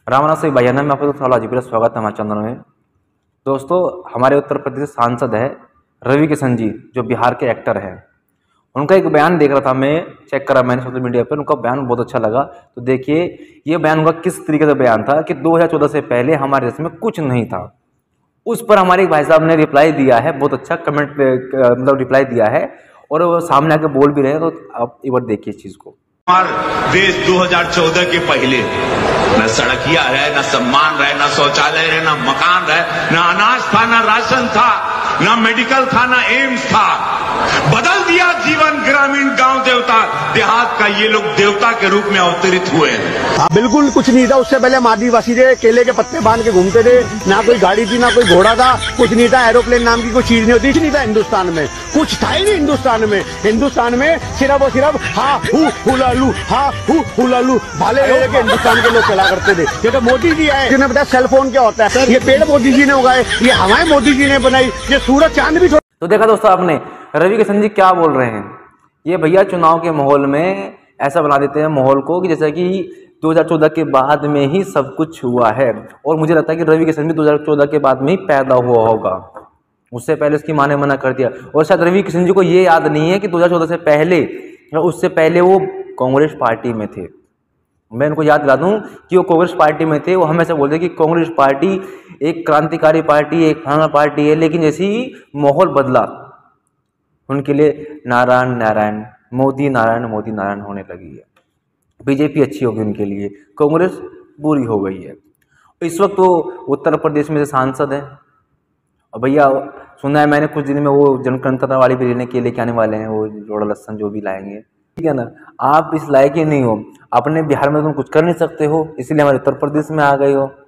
रामनाथ से भाईयाना में आपका हाजीपुर स्वागत है हमारे चैनल में। दोस्तों, हमारे उत्तर प्रदेश सांसद है रवि किशन जी, जो बिहार के एक्टर हैं। उनका एक बयान देख रहा था मैं, चेक करा मैंने सोशल मीडिया पर। उनका बयान बहुत अच्छा लगा। तो देखिए ये बयान उनका किस तरीके से बयान था कि 2014 से पहले हमारे देश में कुछ नहीं था। उस पर हमारे एक भाई साहब ने रिप्लाई दिया है, बहुत अच्छा कमेंट मतलब रिप्लाई दिया है, और वो सामने आके बोल भी रहे हैं। तो आप एक बार देखिए इस चीज को। देश 2014 के पहले न सड़किया है, न सम्मान रहे, न शौचालय रहे, न मकान रहे, न अनाज था, न राशन था, न मेडिकल था, न एम्स था। बदल दिया जीवन ग्रामीण गांव देवता देहात का, ये लोग देवता के रूप में अवतरित हुए हैं। बिल्कुल कुछ नहीं था। उससे पहले हम आदिवासी थे, केले के पत्ते बांध के घूमते थे। ना कोई गाड़ी थी, ना कोई घोड़ा था, कुछ नहीं था। एरोप्लेन नाम की कोई चीज नहीं होती, नहीं था हिंदुस्तान में, कुछ था ही नहीं हिंदुस्तान में। हिंदुस्तान में सिर्फ और सिर्फ हा हु हुलालू, हा हु हुलालू भाले के हिंदुस्तान के लोग चला करते थे। ये तो मोदी जी आए, जिन्हें बताया सेल फोन क्या होता है। ये पेड़ मोदी जी ने उगाए, ये हवाएं मोदी जी ने बनाई, ये सूरज चांद भी। तो देखा दोस्तों आपने रवि किशन जी क्या बोल रहे हैं। ये भैया चुनाव के माहौल में ऐसा बना देते हैं माहौल को कि जैसा कि 2014 के बाद में ही सब कुछ हुआ है। और मुझे लगता है कि रवि किशन भी 2014 के बाद में ही पैदा हुआ होगा, उससे पहले उसकी माँ ने मना कर दिया। और शायद रवि किशन जी को ये याद नहीं है कि 2014 से पहले, उससे पहले वो कांग्रेस पार्टी में थे। मैं इनको याद दिला दूं कि वो कांग्रेस पार्टी में थे। वो हमेशा बोलते कि कांग्रेस पार्टी एक क्रांतिकारी पार्टी, एक फलाना पार्टी है। लेकिन जैसे ही माहौल बदला, उनके लिए नारायण नारायण, मोदी नारायण, मोदी नारायण होने लगी है। बीजेपी अच्छी होगी उनके लिए, कांग्रेस बुरी हो गई है। इस वक्त वो उत्तर प्रदेश में से सांसद हैं। और भैया सुना है मैंने कुछ दिन में वो जनगणना वाली भी लेने के लेके आने वाले हैं, वो रोड़ा लहसन जो भी लाएंगे, ठीक है ना। आप इस लायक ही नहीं हो, अपने बिहार में तुम कुछ कर नहीं सकते हो, इसलिए हमारे उत्तर प्रदेश में आ गए हो।